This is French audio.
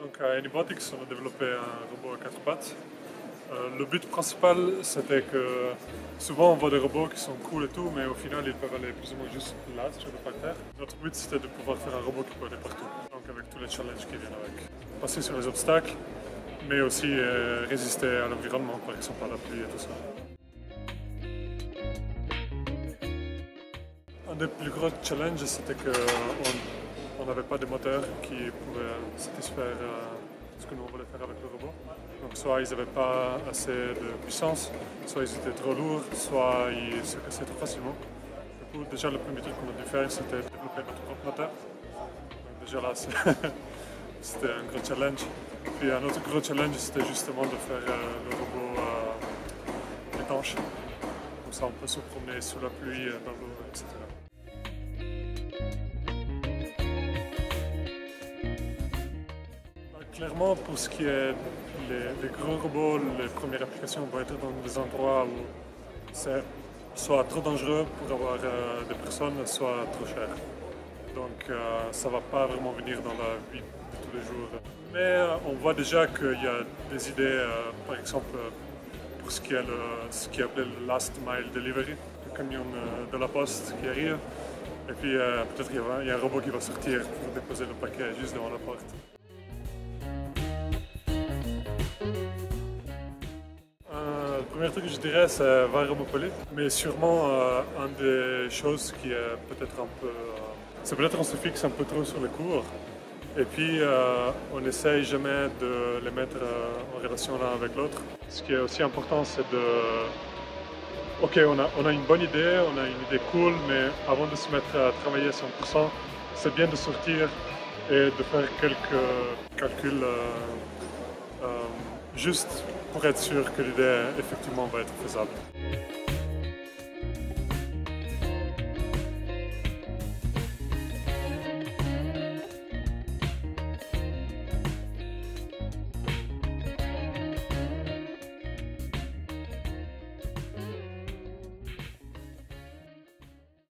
Donc à Anybotics, on a développé un robot à 4 pattes. Le but principal, c'était que souvent on voit des robots qui sont cool et tout, mais au final ils peuvent aller plus ou moins juste là, sur le parterre. Notre but, c'était de pouvoir faire un robot qui peut aller partout, donc avec tous les challenges qui viennent avec. Passer sur les obstacles, mais aussi résister à l'environnement, par exemple à la pluie et tout ça. Un des plus gros challenges, c'était qu'on n'avait pas de moteur qui pouvait satisfaire ce que nous voulons faire avec le robot. Donc soit ils n'avaient pas assez de puissance, soit ils étaient trop lourds, soit ils se cassaient trop facilement. Du coup, déjà le premier truc qu'on a dû faire, c'était développer notre propre moteur. Donc déjà là, c'était un gros challenge. Puis un autre gros challenge, c'était justement de faire le robot étanche. Comme ça, on peut se promener sous la pluie, dans l'eau, etc. Clairement, pour ce qui est les gros robots, les premières applications vont être dans des endroits où c'est soit trop dangereux pour avoir des personnes, soit trop cher. Donc ça ne va pas vraiment venir dans la vie de tous les jours. Mais on voit déjà qu'il y a des idées, par exemple, pour ce qui est appelé le Last Mile Delivery, le camion de la poste qui arrive. Et puis peut-être qu'il y a un robot qui va sortir pour déposer le paquet juste devant la porte. Le premier truc que je dirais, c'est voir Robopoly, mais sûrement une des choses qui est peut-être un peu... c'est peut-être on se fixe un peu trop sur les cours, et puis on n'essaye jamais de les mettre en relation l'un avec l'autre. Ce qui est aussi important, c'est de... Ok, on a une bonne idée, on a une idée cool, mais avant de se mettre à travailler à 100%, c'est bien de sortir et de faire quelques calculs juste pour être sûr que l'idée effectivement va être faisable.